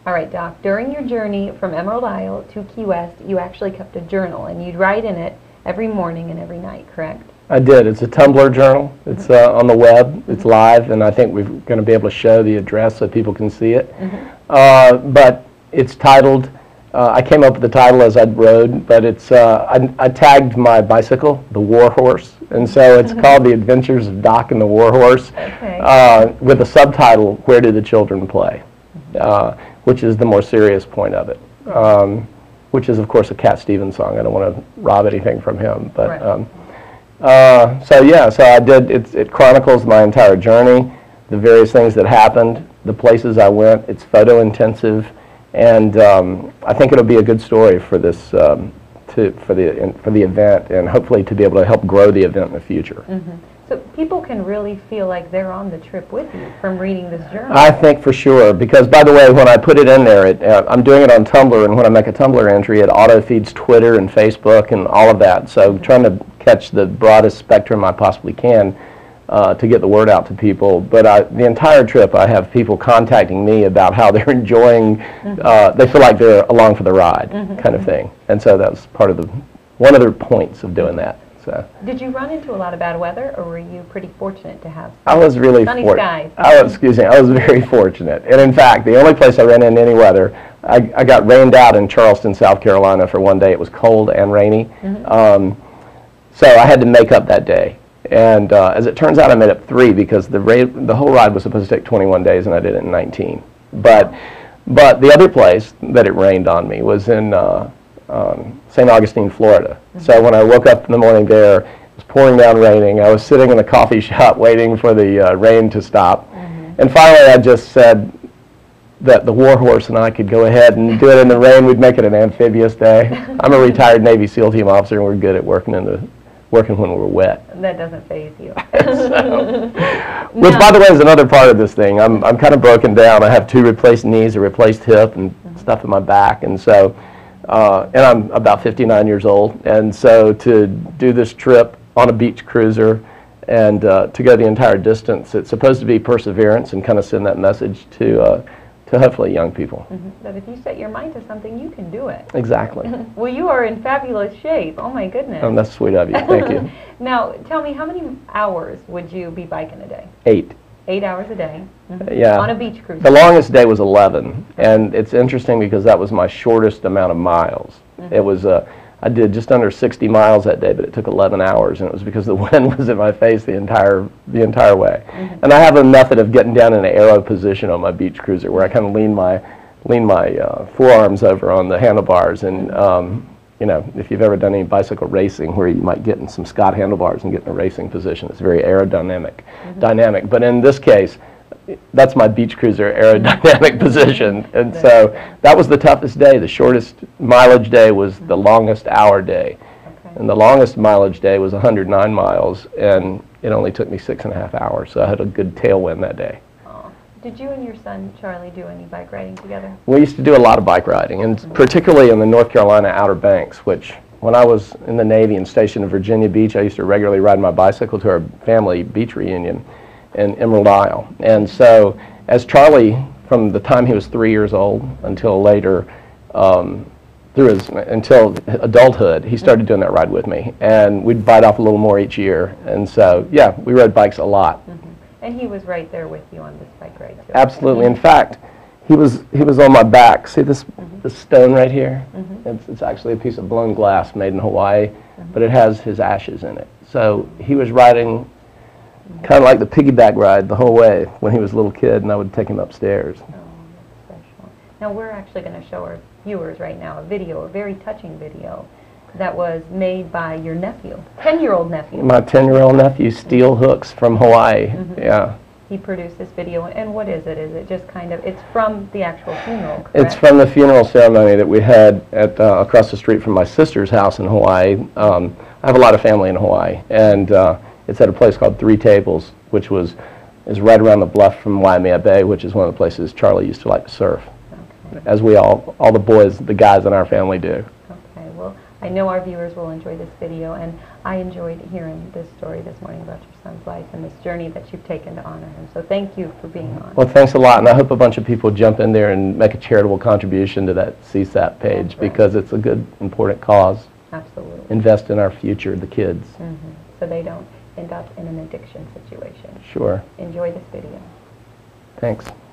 All right, Doc, during your journey from Emerald Isle to Key West, you actually kept a journal, and you'd write in it every morning and every night, correct? I did. It's a Tumblr journal. It's on the web. It's live, and I think we're going to be able to show the address so people can see it. But it's titled, I came up with the title as I rode, but it's, I tagged my bicycle, the War Horse, and so it's called The Adventures of Doc and the War Horse, with a subtitle, Where Do the Children Play? Which is the more serious point of it, which is, of course, a Cat Stevens song. I don't want to rob anything from him, but so yeah, so I did. It chronicles my entire journey, the various things that happened, the places I went. It's photo intensive, and I think it'll be a good story for this for the event, and hopefully to be able to help grow the event in the future. So people can really feel like they're on the trip with you from reading this journal. I think for sure, because by the way, when I put it in there, I'm doing it on Tumblr, and when I make a Tumblr entry, it auto-feeds Twitter and Facebook and all of that. So trying to catch the broadest spectrum I possibly can to get the word out to people. But the entire trip, I have people contacting me about how they're enjoying, they feel like they're along for the ride, kind of thing. And so that was part of one of the points of doing that. So. Did you run into a lot of bad weather, or were you pretty fortunate to have I was really sunny skies? I was very fortunate. And in fact, the only place I ran into any weather, I got rained out in Charleston, South Carolina for one day. It was cold and rainy. So I had to make up that day. And as it turns out, I made up 3 because the whole ride was supposed to take 21 days, and I did it in 19. But the other place that it rained on me was in St. Augustine, Florida. So when I woke up in the morning there, it was pouring down raining. I was sitting in a coffee shop waiting for the rain to stop. And finally I just said that the War Horse and I could go ahead and do it in the rain. We'd make it an amphibious day. I'm a retired Navy SEAL team officer, and we're good at working when we're wet. That doesn't faze you. Which, by the way, is another part of this thing. I'm kind of broken down. I have 2 replaced knees, a replaced hip, and stuff in my back, and so and I'm about 59 years old, and so to do this trip on a beach cruiser and to go the entire distance, it's supposed to be perseverance and kind of send that message to hopefully young people. That if you set your mind to something, you can do it. Exactly. Well, you are in fabulous shape. Oh my goodness. Oh, that's sweet of you. Thank you. Now, tell me, how many hours would you be biking a day? 8. 8 hours a day. Yeah. On a beach cruise. The longest day was 11, and it's interesting because that was my shortest amount of miles. It was I did just under 60 miles that day, but it took 11 hours, and it was because the wind was in my face the entire way. And I have a method of getting down in an aero position on my beach cruiser where I kind of lean my forearms over on the handlebars, and you know, if you've ever done any bicycle racing where you might get in some Scott handlebars and get in a racing position, it's very aerodynamic. But in this case, that's my beach cruiser aerodynamic position. And so that was the toughest day. The shortest mileage day was the longest hour day. And the longest mileage day was 109 miles, and it only took me 6.5 hours. So I had a good tailwind that day. Did you and your son, Charlie, do any bike riding together? We used to do a lot of bike riding, and particularly in the North Carolina Outer Banks, which when I was in the Navy and stationed in Virginia Beach, I used to regularly ride my bicycle to our family beach reunion in Emerald Isle. And so as Charlie, from the time he was 3 years old until later, until adulthood, he started doing that ride with me. And we'd bite off a little more each year. And so, yeah, we rode bikes a lot. And he was right there with you on this bike ride, too. Absolutely. In fact, he was on my back. See this stone right here? It's actually a piece of blown glass made in Hawaii, but it has his ashes in it. So he was riding kind of like the piggyback ride the whole way when he was a little kid, and I would take him upstairs. Oh, that's special. Now we're actually going to show our viewers right now a video, a very touching video that was made by your nephew, 10-year-old nephew. My 10-year-old nephew, Steel Hooks from Hawaii. Yeah. He produced this video, and what is it? Is it just kind of, it's from the actual funeral, correct? It's from the funeral ceremony that we had at across the street from my sister's house in Hawaii. I have a lot of family in Hawaii, and it's at a place called Three Tables, which is right around the bluff from Waimea Bay, which is one of the places Charlie used to like to surf, as we all the boys, the guys in our family do. Okay, well, I know our viewers will enjoy this video, and I enjoyed hearing this story this morning about your son's life and this journey that you've taken to honor him. So thank you for being on. Well, thanks a lot, and I hope a bunch of people jump in there and make a charitable contribution to that CSAP page. That's right. Because it's a good, important cause. Absolutely. Invest in our future, the kids. So they don't end up in an addiction situation. Sure. Enjoy this video. Thanks.